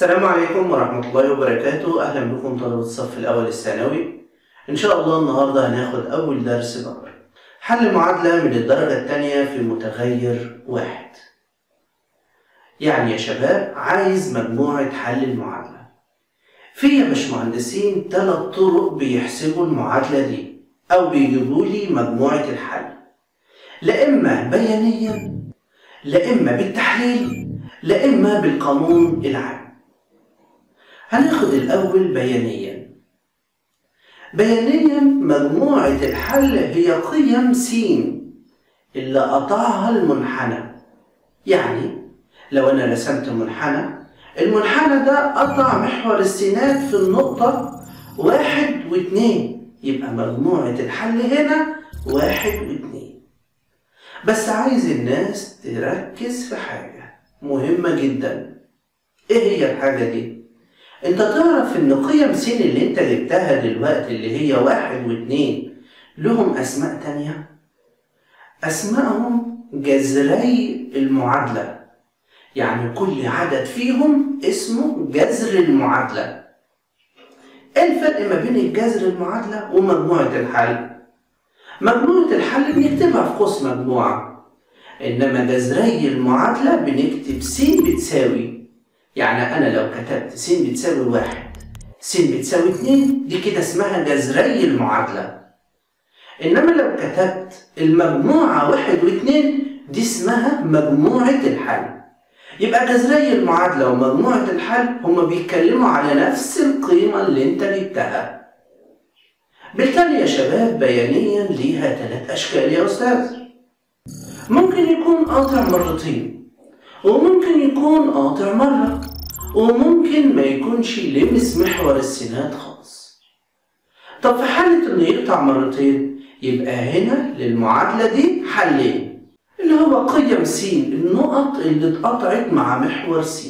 السلام عليكم ورحمة الله وبركاته. أهلا بكم طلبة الصف الأول الثانوي. إن شاء الله النهاردة هناخد أول درس بقى حل معادلة من الدرجة الثانية في متغير واحد. يعني يا شباب عايز مجموعة حل المعادلة. في يا باشمهندسين 3 طرق بيحسبوا المعادلة دي أو بيجيبوا لي مجموعة الحل، لا إما بيانيا لا إما بالتحليل لا إما بالقانون العام. هناخد الأول بيانيا. بيانيا مجموعة الحل هي قيم س اللي قطعها المنحنى. يعني لو أنا رسمت منحنى، المنحنى ده قطع محور السينات في النقطة 1 و2، يبقى مجموعة الحل هنا 1 و2. بس عايز الناس تركز في حاجة مهمة جدا. إيه هي الحاجة دي؟ انت تعرف ان قيم س اللي انت جبتها دلوقتي اللي هي 1 و2 لهم اسماء تانية؟ اسمائهم جذري المعادلة، يعني كل عدد فيهم اسمه جذر المعادلة. ايه الفرق ما بين الجذر المعادلة ومجموعة الحل؟ مجموعة الحل بنكتبها في قوس مجموعة، انما جذري المعادلة بنكتب س بتساوي. يعني أنا لو كتبت س بتساوي 1 س بتساوي 2 دي كده اسمها جذري المعادلة. إنما لو كتبت المجموعة 1 و2 دي اسمها مجموعة الحل. يبقى جذري المعادلة ومجموعة الحل هما بيتكلموا على نفس القيمة اللي أنت جبتها. بالتالي يا شباب بيانيا ليها 3 أشكال يا أستاذ. ممكن يكون قاطع مرتين، وممكن يكون قاطع مرة، وممكن ما يكونش لمس محور السينات خالص. طب في حالة انه يقطع مرتين يبقى هنا للمعادلة دي حلين، اللي هو قيم س النقط اللي اتقطعت مع محور س.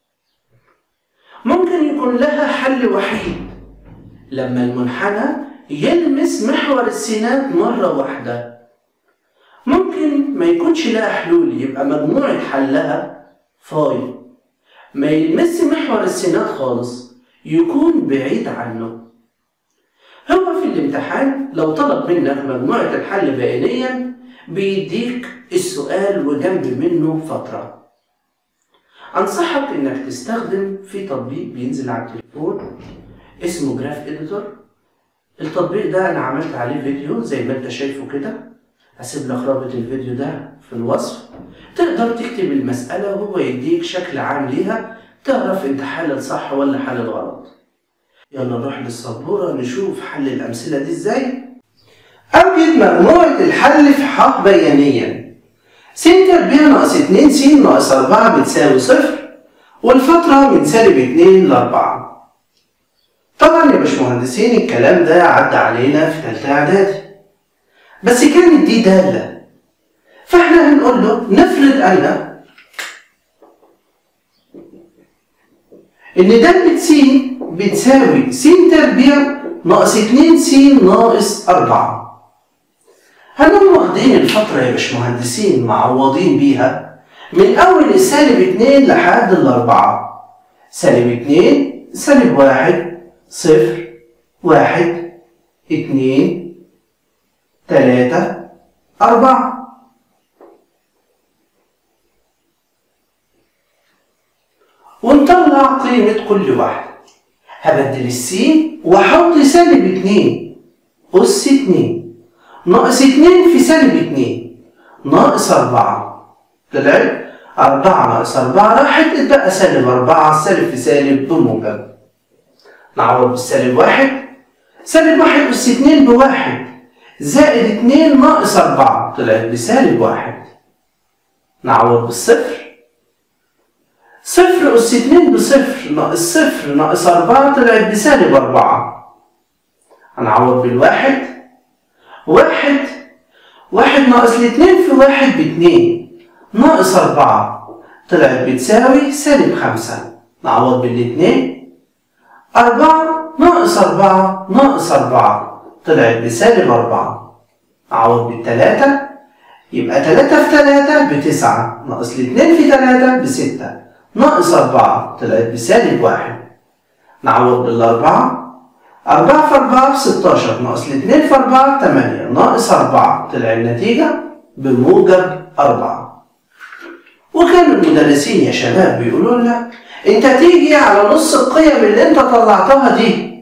ممكن يكون لها حل وحيد لما المنحنى يلمس محور السينات مرة واحدة. ممكن ما يكونش لها حلول، يبقى مجموعة حلها فاي، ما يلمس محور السينات خالص، يكون بعيد عنه. هو في الامتحان لو طلب منك مجموعة الحل بيانيا بيديك السؤال وجنب منه فترة. أنصحك إنك تستخدم في تطبيق بينزل على التليفون اسمه جراف إديتور. التطبيق ده أنا عملت عليه فيديو زي ما أنت شايفه كده، هسيب لك رابط الفيديو ده في الوصف. تقدر تكتب المسألة وهو يديك شكل عام ليها، تعرف انت حلل صح ولا حلل غلط. يلا نروح للسبورة نشوف حل الأمثلة دي ازاي. أوجد مجموعة الحل في ح بيانيا. س تربيع ناقص 2 س ناقص 4 بتساوي 0، والفترة من -2 ل 4. طبعا يا باشمهندسين الكلام ده عدى علينا في تالتة إعدادي، بس كانت دي دالة، فاحنا هنقول له نفرض ان دالة س بتساوي س تربيع ناقص 2 س ناقص 4. هنقوم واخدين الفترة يا باشمهندسين معوضين بيها من أول -2 لحد ال4. -2 -1 0 1 2 3 4. ونطلع قيمة كل واحدة. هبدل السين واحط -2 أس 2 ناقص 2 في -2 ناقص 4. طلعت 4 ناقص 4 راحت، اتبقى -4. السالب في سالب بموجب. نعوض بالسالب 1، -1 أس 2 ب1 زائد 2 ناقص 4 طلعت بسالب1. نعوض بالصفر، 0 أس 2 ب0 ناقص 0 ناقص 4 طلعت بسالب4. هنعوض بالواحد، 1 ناقص 2 في 1 ب2 ناقص 4 طلعت بتساوي -5. نعوض بال2، 4 ناقص 4 ناقص 4 طلعت بسالب4. أعوض بال3، يبقى 3 في 3 ب9 ناقص 2 في 3 ب6 ناقص 4 طلعت بسالب 1. نعوض بالأربعة. 4 في 4 ب16 ناقص 2 في 4 8 ناقص 4 طلع النتيجة بموجب 4. وكان المدرسين يا شباب بيقولوا لنا انت تيجي على نص القيم اللي انت طلعتها دي.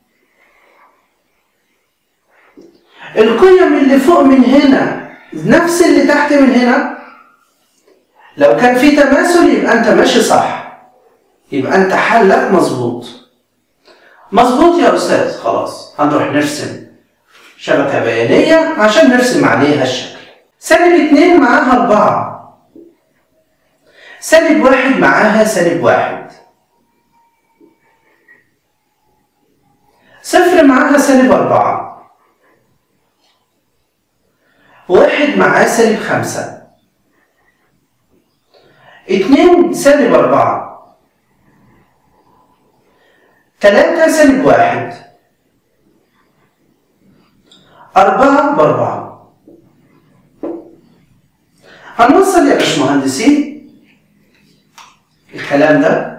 القيم اللي فوق من هنا نفس اللي تحت من هنا. لو كان في تماثل يبقى انت ماشي صح، يبقى انت حلك مظبوط. مظبوط يا استاذ، خلاص هنروح نرسم شبكة بيانية عشان نرسم عليها الشكل. سالب 2 معاها 4، سالب 1 معاها سالب 1، صفر معاها سالب 4، 1 معاه سالب 5، 2 سالب 4، 3 سالب 1، 4 ب4. هنوصل يا باشمهندسين الكلام ده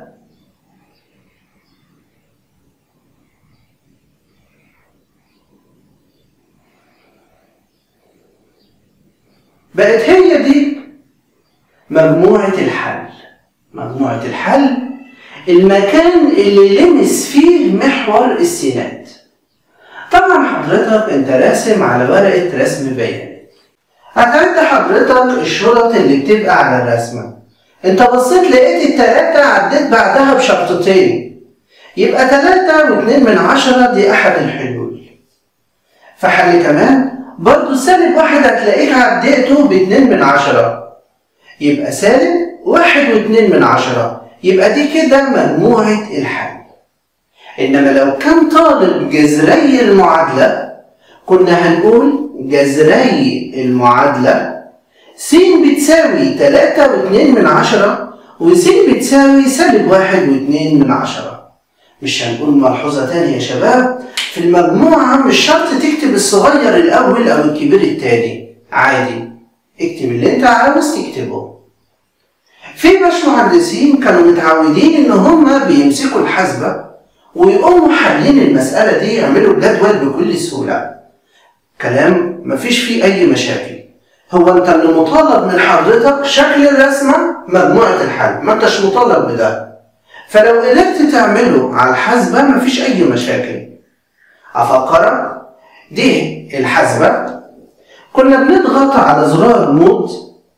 بقت هي دي مجموعة الحل. مجموعة الحل المكان اللي لمس فيه محور السينات. طبعا حضرتك انت راسم على ورقة رسم بياني، هتعد حضرتك الشرط اللي بتبقى على الرسمة. انت بصيت لقيت ال3 عديت بعدها بشرطتين، يبقى 3.2 دي احد الحلول. فحل كمان برضو سالب 1 هتلاقيك عديته ب2، يبقى سالب 1.2، يبقى دي كده مجموعة الحل. إنما لو كان طالب جذري المعادلة كنا هنقول جذري المعادلة س بتساوي 3.2 وس بتساوي سالب 1.2. مش هنقول ملحوظة تانية يا شباب، في المجموعة مش شرط تكتب الصغير الأول أو الكبير التاني، عادي اكتب اللي انت عاوز تكتبه. في باشمهندسين كانوا متعودين ان هما بيمسكوا الحاسبة ويقوموا حالين المسألة دي يعملوا الجدول بكل سهولة. كلام مفيش فيه أي مشاكل. هو انت اللي مطالب من حضرتك شكل الرسمة مجموعة الحل، ما انتش مطالب بده. فلو قدرت تعمله على الحاسبة مفيش أي مشاكل. أفكرك دي الحاسبة، كنا بنضغط على زرار مود،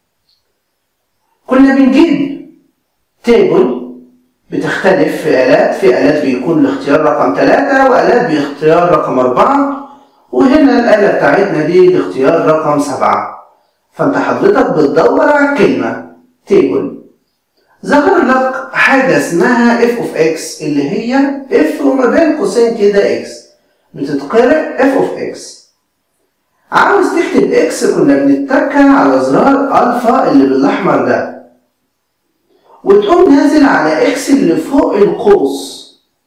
كنا بنجيب تيبل بتختلف في آلات، في آلات بيكون الاختيار رقم 3 وآلات باختيار رقم 4، وهنا الآلة بتاعتنا دي الاختيار رقم 7. فانت حضرتك بتدور على الكلمة تيبل، ظهر لك حاجة اسمها f of x اللي هي f وما بين قوسين كده x، بتتقرأ f of x. عاوز تكتب x كنا بنتكى على زرار الفا اللي بالاحمر ده، وتقوم نازل على x اللي فوق القوس،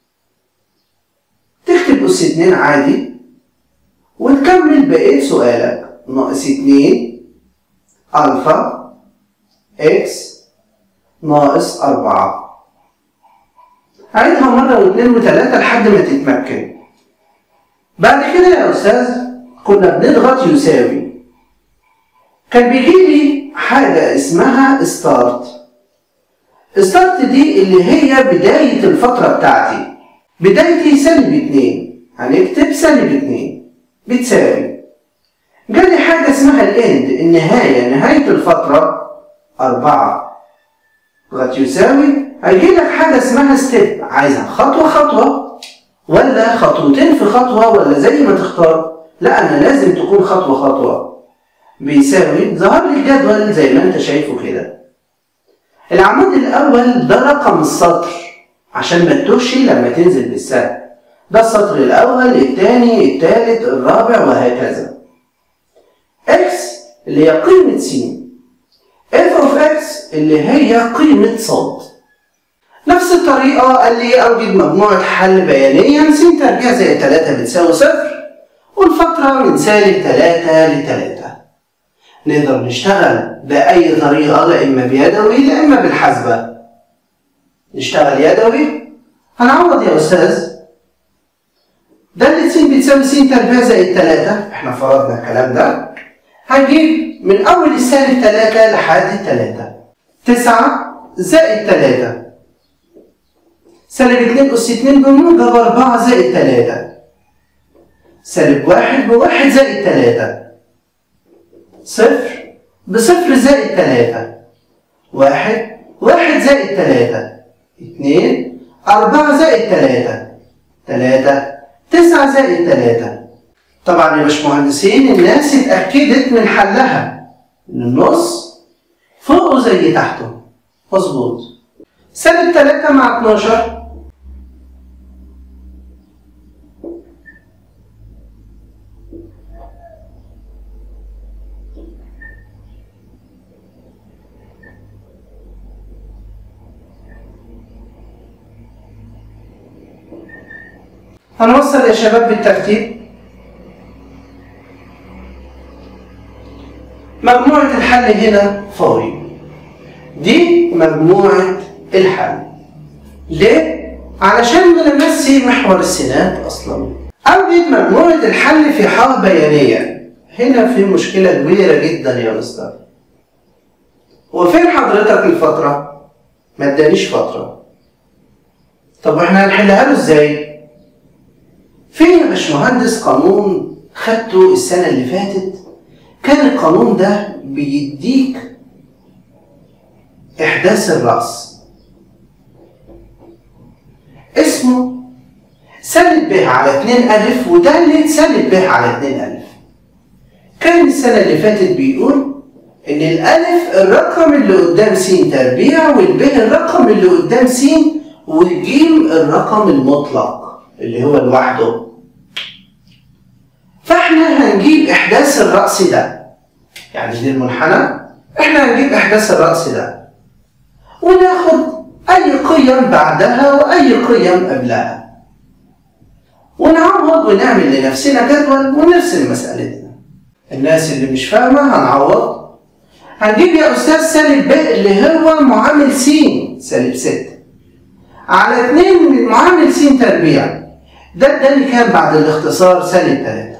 تكتب أس 2 عادي وتكمل بقية سؤالك. ناقص 2 الفا x ناقص 4. عيدها مرة واثنين وثلاثة لحد ما تتمكن. بعد كده يا أستاذ كنا بنضغط يساوي، كان بيجيلي حاجة اسمها ستارت. ستارت دي اللي هي بداية الفترة بتاعتي. بدايتي سالب 2، هنكتب سالب 2 بتساوي. جالي حاجة اسمها الاند، النهاية، نهاية الفترة 4 ضغط يساوي. هيجيلك حاجة اسمها ستيب، عايزها خطوة خطوة ولا خطوتين في خطوة ولا زي ما تختار. لا أنا لازم تكون خطوة خطوة. بيساوي، ظهر لي الجدول زي ما انت شايفه كده. العمود الأول ده رقم السطر عشان ما تتوهش لما تنزل بالسهم. ده السطر الأول، الثاني، الثالث، الرابع وهكذا. x اللي هي قيمة س، f of x اللي هي قيمة ص. نفس الطريقة قال لي أوجد مجموعة حل بيانيا س تربيع زائد 3 بتساوي 0 والفترة من سالب 3 ل 3. نقدر نشتغل بأي طريقة، لا إما بيدوي لا إما بالحاسبة. نشتغل يدوي. هنعوض يا أستاذ. دالة س بتساوي س تربيع زائد 3، احنا فرضنا الكلام ده. هنجيب من أول السالب 3 لحد 3. 9 زائد 3 سالب 2 أس 2 بموجب 4 زائد 3. سالب 1 ب1 زائد 3. صفر بصفر زائد 3. 1 زائد 3. 2 4 زائد 3. 3 9 زائد 3. طبعا يا باشمهندسين الناس اتأكدت من حلها إن النص فوقه زي تحته. مظبوط. سالب 3 مع 12 هنوصل يا شباب بالترتيب. مجموعة الحل هنا فوري. دي مجموعة الحل. ليه؟ علشان نمسي محور السينات أصلا. أوجد مجموعة الحل في حالة بيانية. هنا في مشكلة كبيرة جدا يا مستر. وفين حضرتك الفترة؟ ما ادانيش فترة. طب واحنا هنحلها له ازاي؟ في يا باشمهندس قانون خدته السنة اللي فاتت، كان القانون ده بيديك إحداث الرأس. اسمه سالب ب على 2 ألف ودالة سالب ب على 2 ألف. كان السنة اللي فاتت بيقول إن الألف الرقم اللي قدام س تربيع، والب الرقم اللي قدام س، والجيم الرقم المطلق اللي هو لوحده. فاحنا هنجيب إحداث الرأس ده، يعني دي المنحنى، احنا هنجيب إحداث الرأس ده وناخد أي قيم بعدها وأي قيم قبلها ونعوض ونعمل لنفسنا جدول ونرسم مسألتنا. الناس اللي مش فاهمة هنعوض. هنجيب يا أستاذ سالب ب اللي هو معامل س سالب 6 على 2 من معامل س تربيع، ده اللي كان بعد الاختصار سالب 3.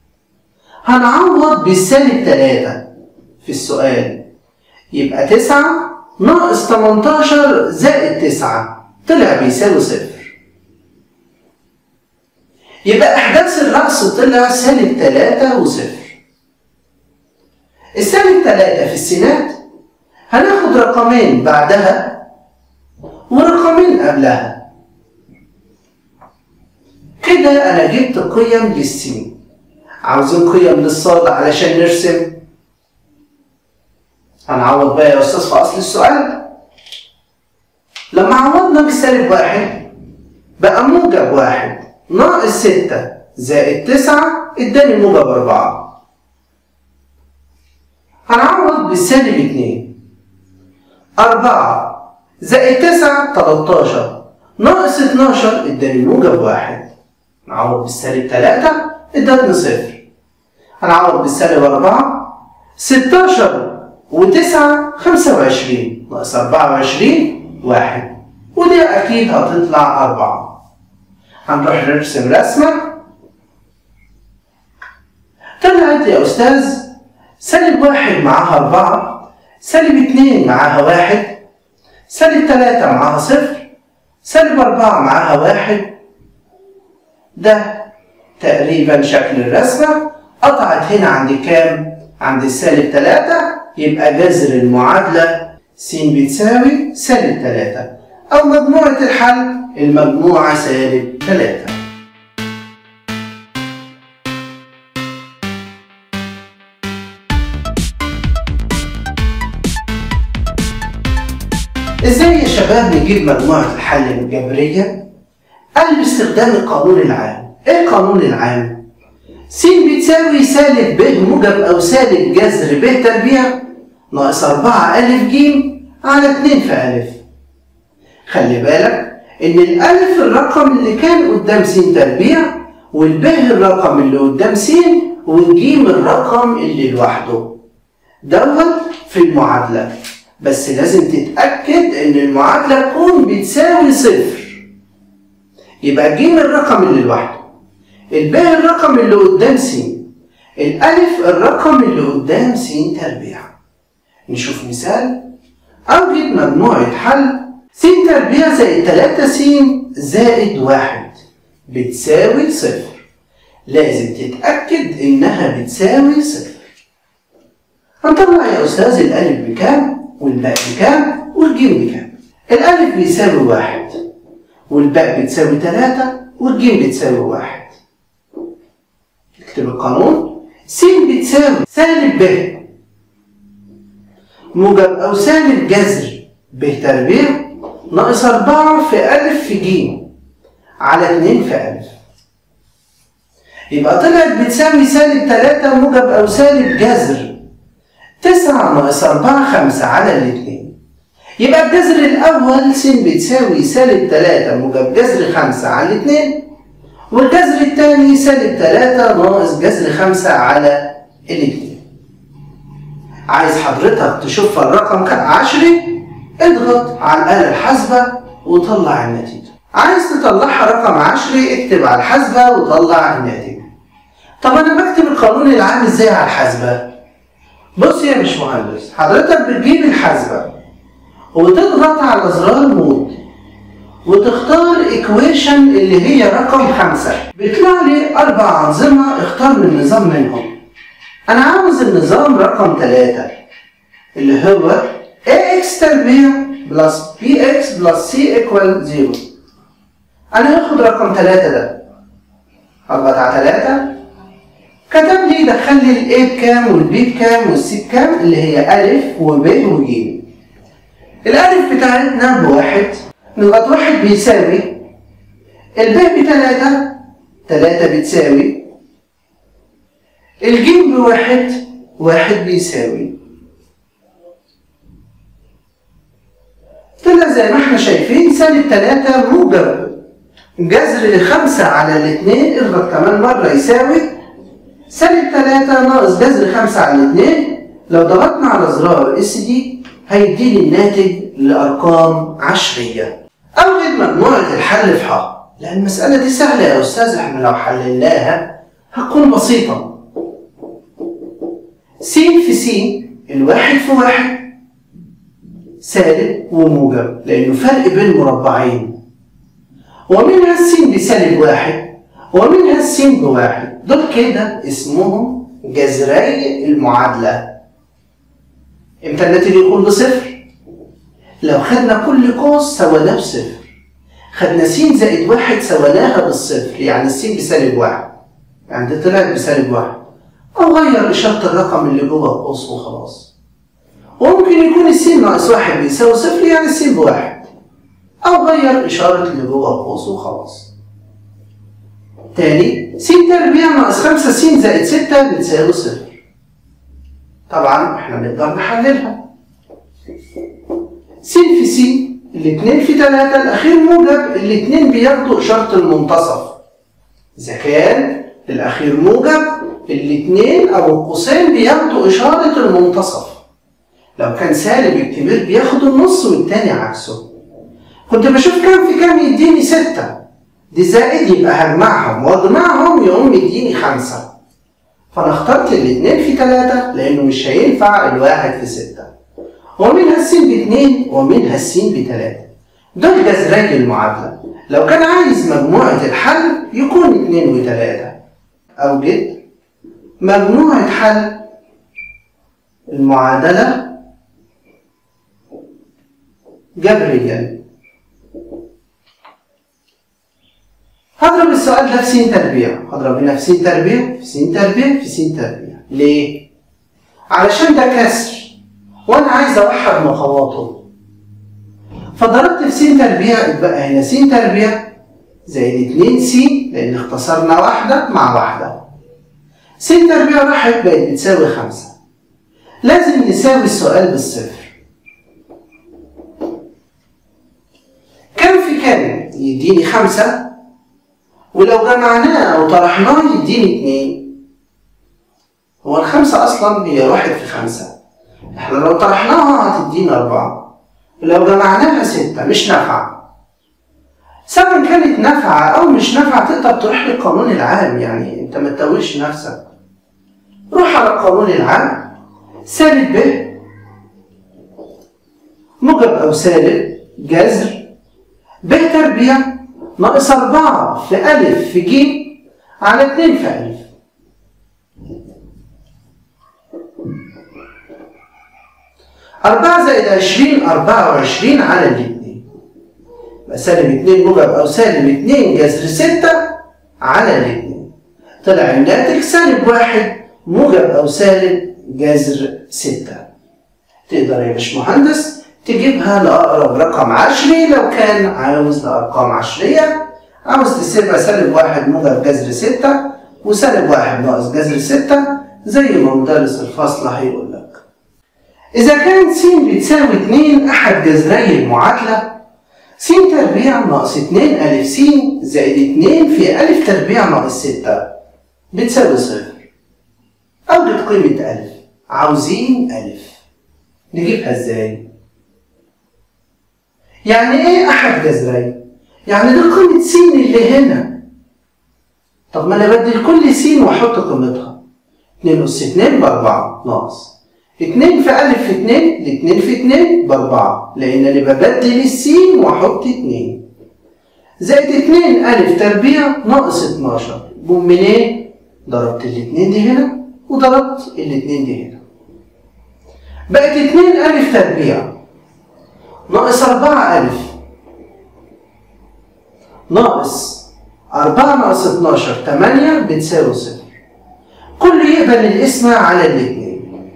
هنعوض بالسالب 3 في السؤال، يبقى 9 ناقص 18 زائد 9 طلع بيساوي 0. يبقى إحداث الرأس طلع سالب 3 و0. السالب 3 في السينات هناخد رقمين بعدها ورقمين قبلها. كده أنا جبت قيم للسين. عاوزين قيم للصاد علشان نرسم. هنعوض بقى يا أستاذ في أصل السؤال. لما عوضنا بالسالب 1 بقى موجب 1 ناقص 6 زائد 9 اداني موجب 4. هنعوض بالسالب 2. 4 زائد 9 13 ناقص 12 اداني موجب 1. نعوض بالسالب 3 اداني 0. هنعوض بالسالب 4. 16 و9 25 ناقص 24 1، ودي أكيد هتطلع 4. هنروح نرسم رسمة. طلعت يا أستاذ سالب 1 معاها 4، سالب 2 معاها 1، سالب 3 معاها 0، سالب 4 معاها 1. ده تقريبا شكل الرسمة. قطعت هنا عند كام؟ عند السالب 3. يبقى جذر المعادلة س بتساوي سالب 3، أو مجموعة الحل المجموعة سالب 3. ازاي يا شباب نجيب مجموعة الحل الجبرية؟ قال باستخدام القانون العام. ايه القانون العام؟ س بتساوي سالب ب موجب أو سالب جذر ب تربيع ناقص 4 أ ج على 2 في أ. خلي بالك إن الألف الرقم اللي كان قدام س تربيع، والب الرقم اللي قدام س، والجيم الرقم اللي لوحده. دوت في المعادلة. بس لازم تتأكد إن المعادلة تكون بتساوي صفر. يبقى ج الرقم اللي لوحده، الب الرقم اللي قدام س، الألف الرقم اللي قدام س تربيع. نشوف مثال. أوجد مجموعة حل س تربيع زائد 3 س زائد 1 بتساوي صفر. لازم تتأكد إنها بتساوي صفر. هنطلع يا أستاذ الألف بكام؟ والباء بكام؟ والجيم بكام؟ الألف بيساوي 1 والباء بتساوي 3 والجيم بتساوي 1. اكتب القانون. س بتساوي سالب ب موجب أو سالب جذر ب تربيع ناقص 4 في أ في ج على 2 في أ. يبقى طلعت بتساوي سالب 3 موجب أو سالب جذر 9 ناقص 4 5 على 2. يبقى الجذر الأول س بتساوي سالب 3 موجب جذر 5 على 2، والجذر الثاني سالب 3 ناقص جذر 5 على 2. عايز حضرتك تشوف الرقم عشري؟ اضغط على الآلة الحاسبة وطلع النتيجة. عايز تطلعها رقم عشري؟ اكتب على الحاسبة وطلع الناتج. طب أنا بكتب القانون العام إزاي على الحاسبة؟ بص يا باشمهندس، حضرتك بتجيب الحاسبة وتضغط على زرار مود وتختار ايكويشن اللي هي رقم 5. بيطلع لي 4 أنظمة، اختار من نظام منهم. أنا عاوز النظام رقم 3 اللي هو ax تربيع بلس bx بلس c equal 0. أنا هاخد رقم 3 ده، أضغط على 3، كتب لي دخل لي ال A بكام وال B بكام وال C بكام اللي هي أ وب وج. الألف بتاعتنا بواحد، نضغط 1 بيساوي، الب بتلاتة، 3 بتساوي، الجيم بواحد، 1 بيساوي. طلع زي ما احنا شايفين سالب 3 موجب جذر 5 على 2، اضغط كمان مرة يساوي سالب 3 ناقص جذر 5 على 2. لو ضغطنا على زرار اس دي هيديني الناتج لأرقام عشرية. أوجد مجموعة الحل في ح. لأن المسألة دي سهلة يا أستاذ، احنا لو حللناها هتكون بسيطة. س في س، الواحد في واحد سالب وموجب لأنه فرق بين مربعين، ومنها الس بسالب 1 ومنها الس بواحد. دول كده اسمهم جذري المعادلة. امتى الناتج يكون بصفر؟ لو خدنا كل قوس سويناه بصفر. خدنا س زائد 1 سويناها بالصفر، يعني الس بسالب 1، يعني دي طلعت بسالب 1. أو غير إشارة الرقم اللي جوه القوس وخلاص. وممكن يكون الس ناقص 1 بيساوي صفر، يعني الس بواحد. أو غير إشارة اللي جوه القوس وخلاص. تاني، س تربيع ناقص 5 س زائد 6 بتساوي صفر. طبعا احنا نقدر نحللها. س في س، الاتنين في 3، الأخير موجب، الاتنين بياخدوا إشارة المنتصف. إذا كان الأخير موجب الاتنين أو القوسين بياخدوا إشارة المنتصف. لو كان سالب الكبير بياخد النص والتاني عكسه. كنت بشوف كام في كام يديني 6، دي زائد يبقى هجمعهم واجمعهم يقوم يديني 5. فأنا اخترت الاتنين في 3 لأنه مش هينفع الواحد في 6. ومنها الس ب2 ومنها الس ب3. دول جذري المعادلة. لو كان عايز مجموعة الحل يكون 2 و3. أوجد مجموعة حل المعادلة جبريا. هضرب السؤال ده في س تربيع، هضرب هنا في س تربيع في س تربيع في س تربيع. ليه؟ علشان ده كسر وأنا عايز أوحد مخواطه. فضربت في س تربيع، يبقى هنا س تربيع زائد 2 س، لأن اختصرنا واحدة مع واحدة. س تربيع راحت بقت بتساوي 5. لازم نساوي السؤال بالصفر. كام في كام؟ يديني 5، ولو جمعناه أو طرحناه يديني 2. هو ال5 أصلا هي 1 في 5، احنا لو طرحناها هتدينا 4، لو جمعناها 6 مش نافعة. سواء كانت نافعة أو مش نافعة تقدر تروح للقانون العام، يعني أنت ما تتوهش نفسك. روح على القانون العام، سالب ب موجب أو سالب جذر ب تربيع ناقص 4 في أ في ج على 2 في أ. أربعة زائد 20 24 على الاتنين، يبقى سالب 2 موجب أو سالب 2 جذر 6 على الاتنين. طلع الناتج سالب 1 موجب أو سالب جذر 6. تقدر يا باشمهندس تجيبها لأقرب رقم عشري لو كان عاوز لأرقام عشرية، عاوز تسيبها سالب 1 موجب جذر 6 وسالب 1 ناقص جذر 6 زي ما مدرس الفصل هيقول لك. إذا كانت س بتساوي 2 أحد جذري المعادلة، س تربيع ناقص 2 أ س زائد 2 في أ تربيع ناقص 6 بتساوي 0. أوجد قيمة أ. عاوزين أ، نجيبها إزاي؟ يعني إيه أحد جذري؟ يعني دي قيمة س اللي هنا. طب ما أنا بدل كل س وأحط قيمتها. 2 أس 2 ب4 ناقص 2 في أ في 2 ل2 في 2 ب4، لأن أنا ببدل السين وأحط 2 زائد 2 أ تربيع ناقص 12. جم منين؟ ضربت ال2 دي هنا وضربت ال2 دي هنا، بقت 2 أ تربيع ناقص 4 أ ناقص 4 ناقص 12 8 بتساوي 0. كله يقبل القسمة على الاتنين.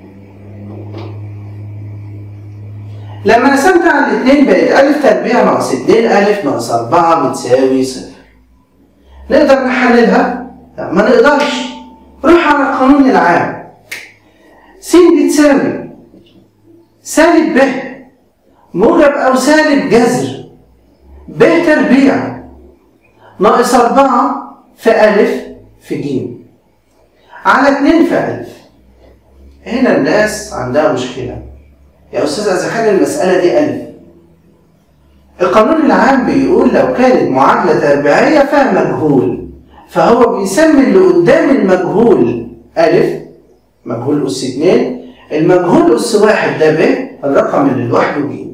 لما قسمت على الاتنين بقت أ تربيع ناقص 2 أ ناقص 4 بتساوي 0. نقدر نحللها؟ لا ما نقدرش. روح على القانون العام. س بتساوي سالب ب موجب أو سالب جذر ب تربيع ناقص 4 في أ في ج على 2 في أ. هنا الناس عندها مشكلة يا أستاذ، إذا كان المسألة دي أ، القانون العام بيقول لو كانت معادلة تربيعية فيها مجهول، فهو بيسمي اللي قدام المجهول أ، مجهول أس 2، المجهول أس 1 ده ب، الرقم اللي لوحده ج.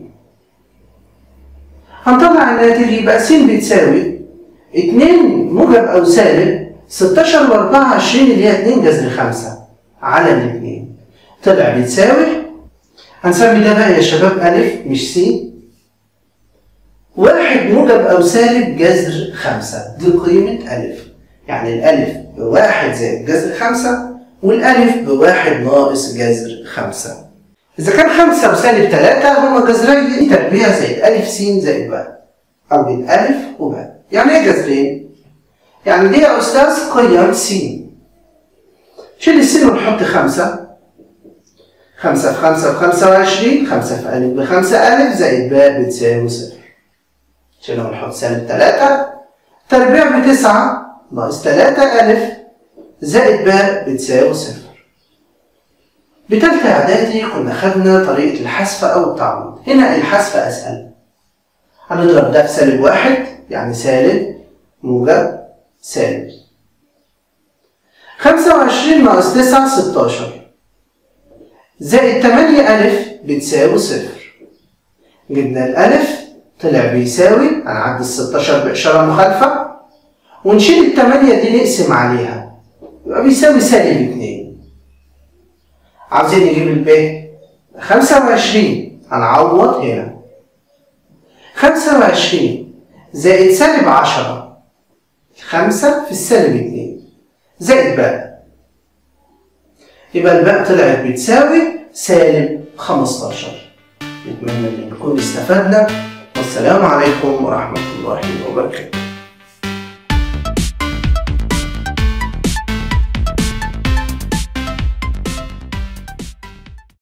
هنطلع الناتج يبقى س بتساوي 2 موجب أو سالب 16 و4 20 اللي هي 2 جذر 5 على الاتنين. طلع بتساوي، هنسمي ده بقى يا شباب أ مش س، 1 موجب أو سالب جذر 5. دي قيمة أ، يعني الألف ب1 زائد جذر 5 والألف ب1 ناقص جذر 5. إذا كان 5 وسالب 3 هما جذري تربيع زائد أ س زائد ب، أو بين أ وب. يعني إيه جذرين؟ يعني دي يا أستاذ قيم س. شيل الس ونحط 5. 5 في 5 ب25، 5 في أ ب5 أ زائد ب بتساوي 0. شيلها ونحط سالب 3 تربيع ب9 ناقص 3 أ زائد ب بتساوي 0. بتالتة إعدادي كنا خدنا طريقة الحذف أو التعويض. هنا الحذف أسهل. هنضرب ده في سالب 1 يعني سالب موجب سالب. 25 ناقص 9 16 زائد 8 أ بتساوي 0. جبنا الألف طلع بيساوي، هنعدي 16 بإشارة مخالفة ونشيل ال8 دي نقسم عليها يبقى بيساوي سالب 2. عاوزين نجيب الب 25 هنعوض هنا 25 زائد سالب 10 5 في السالب 2 زائد باء، يبقى الباء طلعت بتساوي سالب 15. نتمنى ان نكون استفدنا، والسلام عليكم ورحمة الله وبركاته.